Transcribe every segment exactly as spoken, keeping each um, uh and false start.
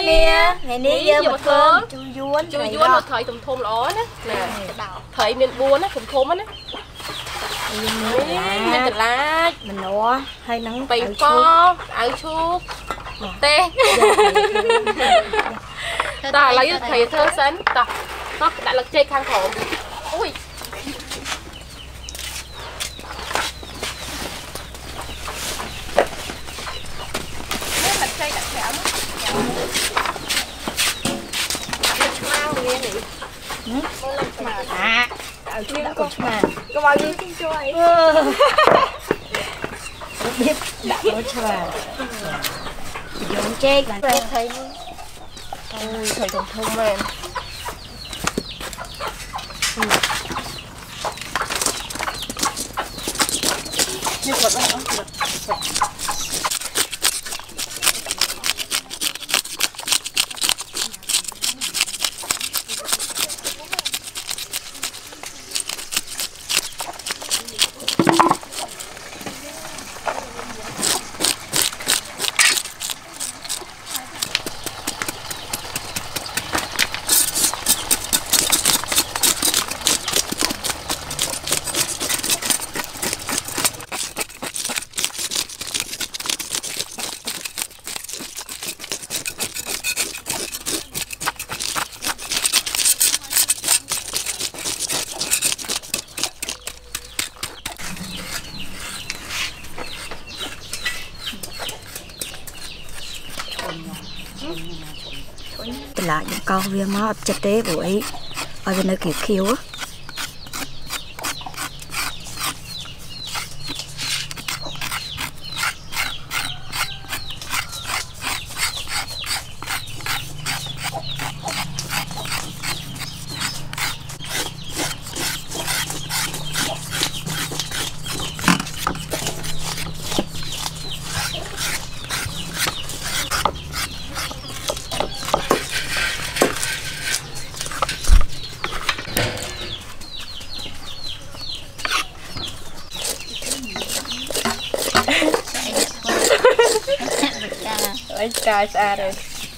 nè ngày ní giờ một cơm chui vuông chui vuông nó thời thùng thùng ló nè nè thời miền buôn á thùng thùng á nè mình tự lá mình nó hay nắng bày co áo chuột tê ta lấy thầy thơ sến ta nó đã lực chơi khang khổ ui à ở chỗ đã cột mà có bao nhiêu xin chơi biết đã có chờ dùng chơi cả thấy ôi thầy thông thông em như quật đó lại những con viên máu chặt tế của ấy ở bên nơi kiểu khiêu á lấy cài xa rồi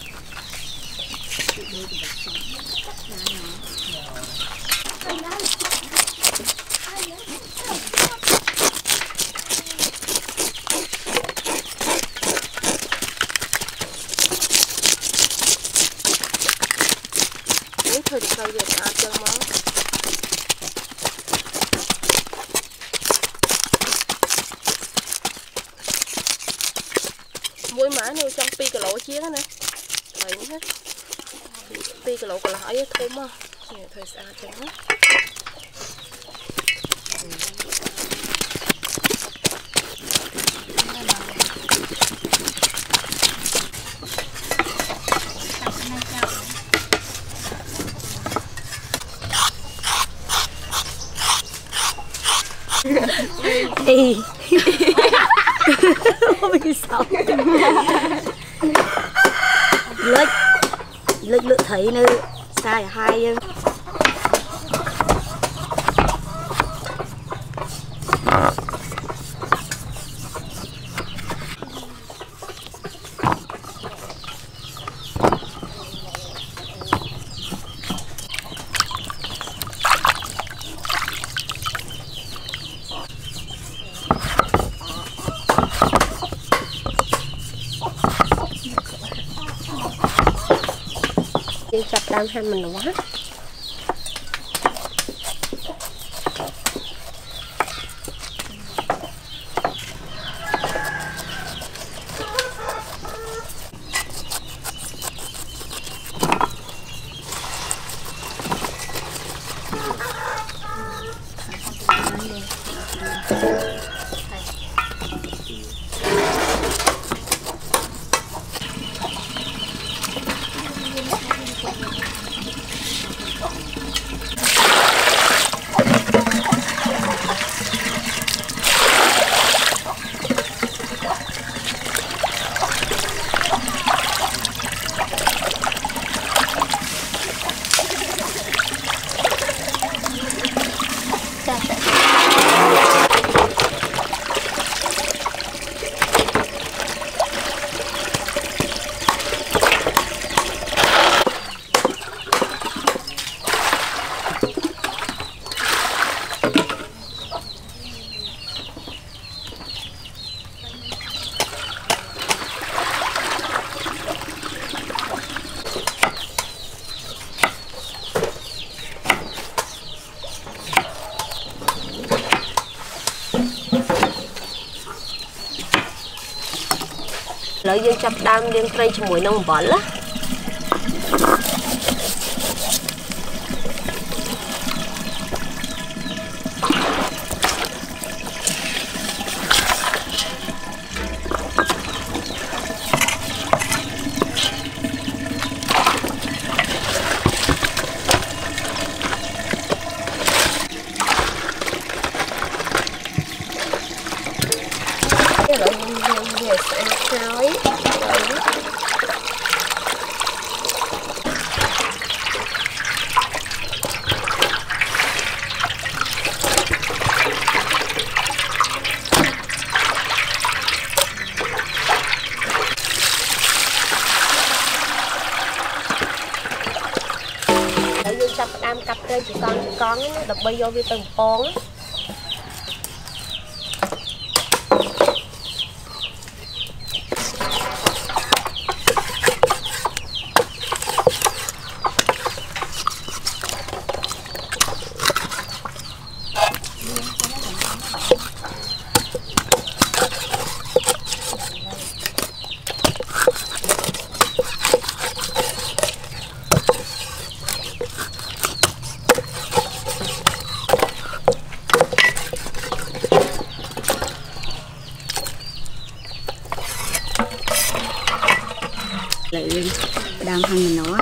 thôi thì sao giờ ăn chân món muối má nuôi trong pi cái lỗ chiếc nè thấy hết pi cái lỗ cái lõi thơm á nè thôi xa chân hết đi ôi sao lết lết lết thấy nữa sai hai chặt đang ham mình quá ឥឡូវយើងចាប់ដើមលាងត្រីជាមួយនឹងអំបិលណា Chặt đam cặp cây chỉ con chỉ con đập bay vô với từng con lại lên đang hành nó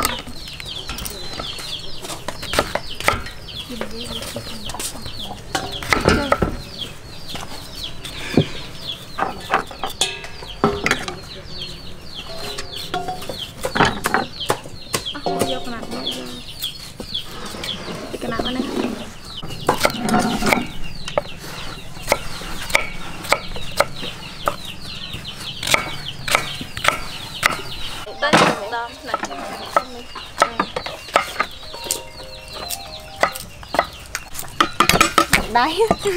đấy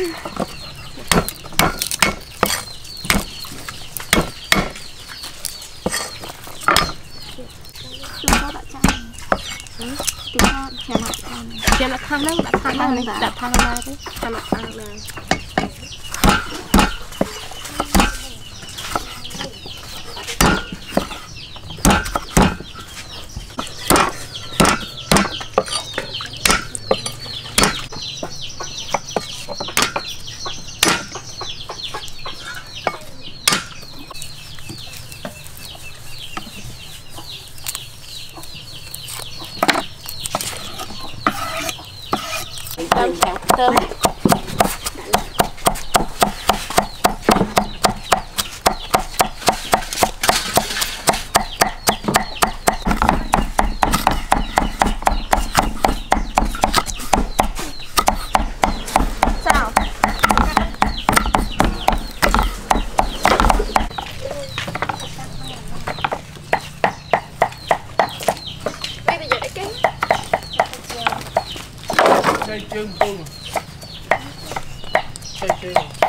Giờ là thang đó, đặt thang đó này, đặt thang ra đấy, đặt thang này. Tôm chảo tôm. Sao? Đây bây giờ để cái đây chương tôi đây chương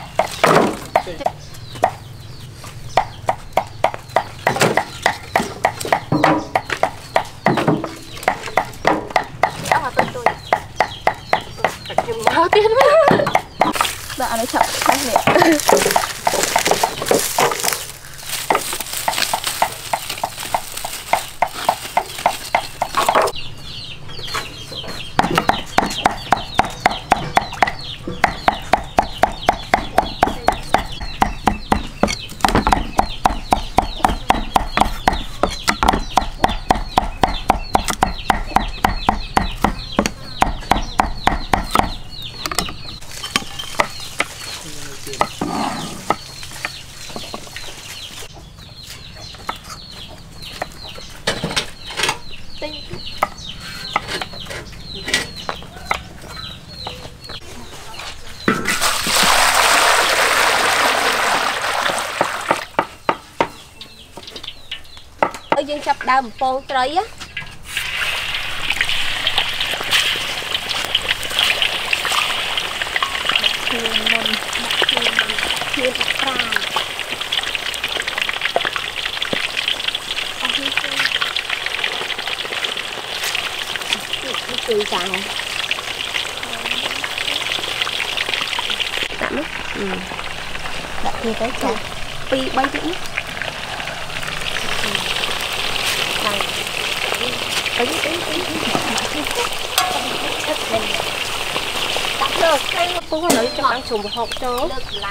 kéo vào tôi tôi đặt chừng máu tiên đã nó chậm khai nè dương chập đào một con trái á thiên môn thiên môn thiên pram tươi càng tạm ừ đặt kia tới chả pi bay nữa tính tính tính đặt được cái cũng lấy cho ăn trùng một hộp cho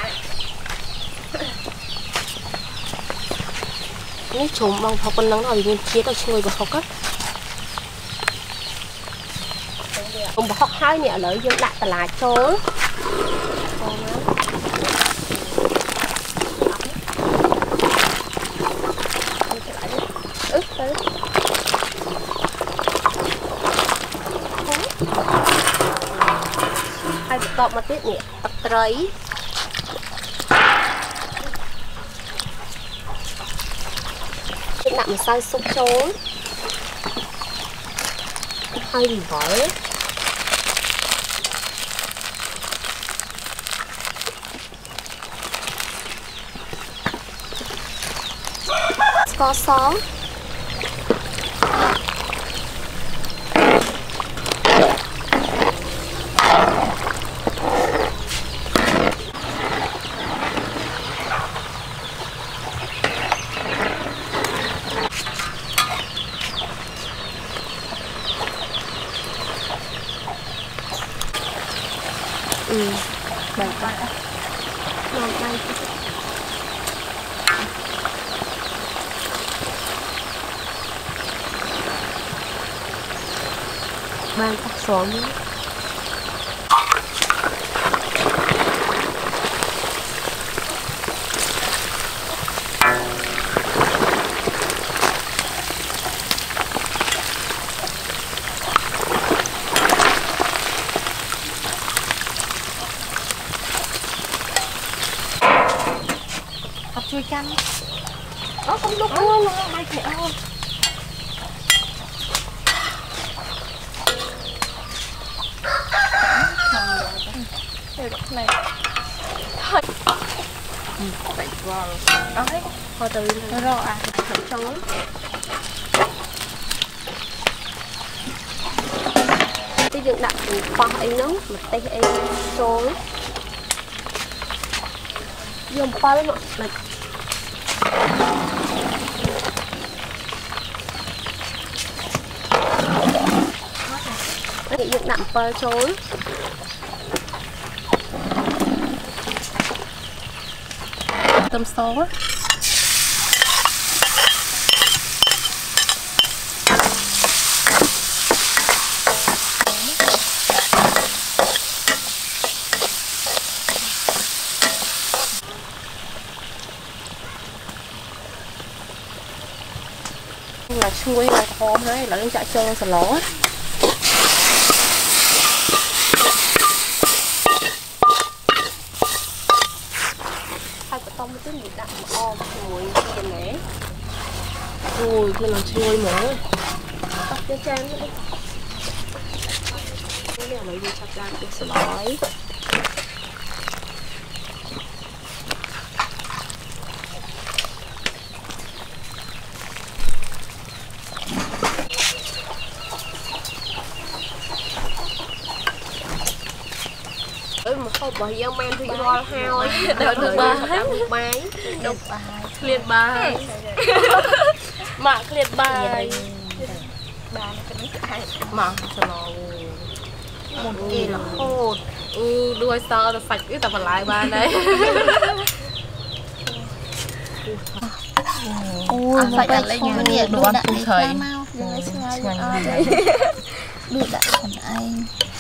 cái trùng bằng hộp con nắng rồi mình chia được chui vào hộp á trùng một hộp hai nè lấy dương đặt tạt lại cho hai tọt mà tiếp nhẹ tập trời nặng sai xúc trốn hai mình gói có xóm ừ, bảy con đó, ngon đây, ban tắc xóm, chui canh, đó không lúc luôn luôn mai kẹo, này, thôi, vậy vào, đó đấy, coi từ nó rõ à, thật trống, cái dựng đặt bao anh nóng, mà tay anh trốn, dùng bao lắm ạ. Cái dựng đậm bơ trốn tôm số là chui là thơm hay là lên chả trơn sờ ló hai cái tôm cái gì đậm mà om mùi cái này ui cái là chui mà tóc cho trang nữa cái này lấy đi chặt ra cái sờ lói mà không bỏ dao men thì lo hao ấy đợi được ba được ba được ba liền ba mà liền ba ba mà sao nó một kia là khô ừ đuôi sao nó sạch cái tập lại ba đấy ui phải đặt lên nhà này đồ ăn cùng thời đưa đặt phần anh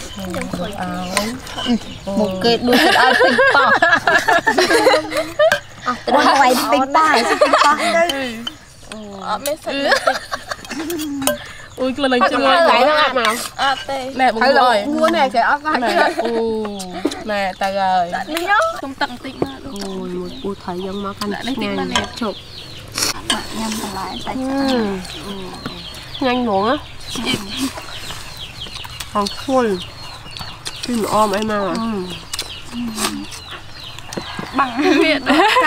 một cái đuôi thật ơi tinh to qua ngoài tinh to tinh to ở mấy phần ui cái lần chưa lại nó ăn nào nè bụng rồi mua này sẽ ốc nè nè ta rồi không tận tịnh ui một cô thấy giống mà căn nhanh chụp nhâm lại sạch nhanh luôn á còn full phim om em mà bằng miệng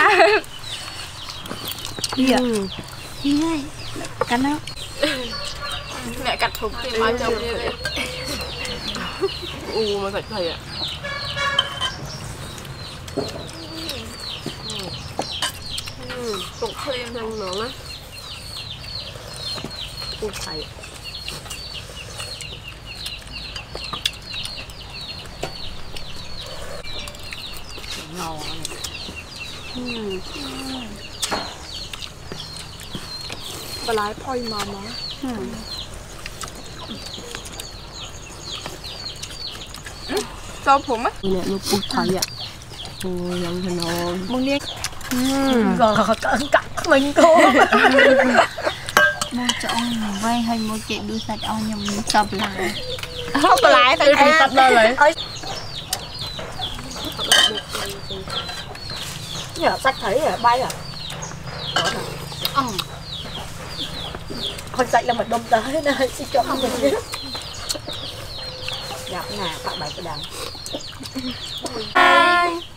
gì ạ gì ơi cắn đâu mẹ cắt thùng tìm ai chồng như vậy u mà sạch thầy ạ tục thêm thêm nữa á u thầy ngon. Bà lái phôi mà mà. Sao phụng á? Nè nó cút thấy ạ. Ôi lần thế nào. Mừng đi. Rồi cẩn cẩn mình cô. Mua cho ông vay hay mua chuyện đuôi sạch ông nhầm tập lại. Không bà lái phải đi tập lên rồi. Nhờ sách thấy rồi bay à. Con dậy là mình đâm tới nơi xin cho mình biết. Gặp nè, bạn bảy cái đằng.